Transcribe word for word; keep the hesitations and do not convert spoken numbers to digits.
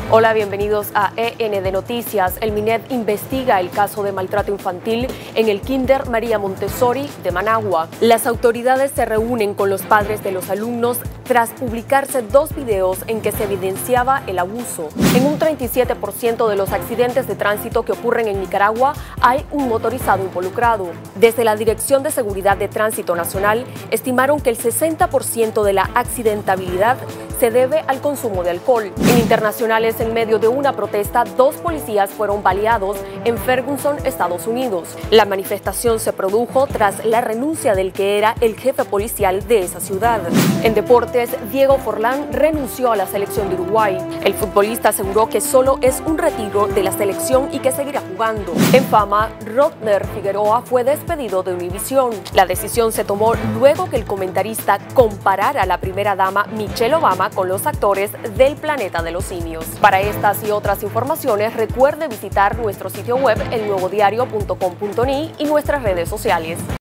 Hola, bienvenidos a E N D Noticias. El MINED investiga el caso de maltrato infantil en el Kinder María Montessori de Managua. Las autoridades se reúnen con los padres de los alumnos tras publicarse dos videos en que se evidenciaba el abuso. En un treinta y siete por ciento de los accidentes de tránsito que ocurren en Nicaragua hay un motorizado involucrado. Desde la Dirección de Seguridad de Tránsito Nacional estimaron que el sesenta por ciento de la accidentabilidad se debe al consumo de alcohol. En internacionales, en medio de una protesta, dos policías fueron baleados en Ferguson, Estados Unidos. La manifestación se produjo tras la renuncia del que era el jefe policial de esa ciudad. En deportes, Diego Forlán renunció a la selección de Uruguay. El futbolista aseguró que solo es un retiro de la selección y que seguirá jugando. En fama, Rodner Figueroa fue despedido de Univisión. La decisión se tomó luego que el comentarista comparara a la primera dama Michelle Obama con los actores del Planeta de los Simios. Para estas y otras informaciones, recuerde visitar nuestro sitio web el nuevo diario punto com punto ni y nuestras redes sociales.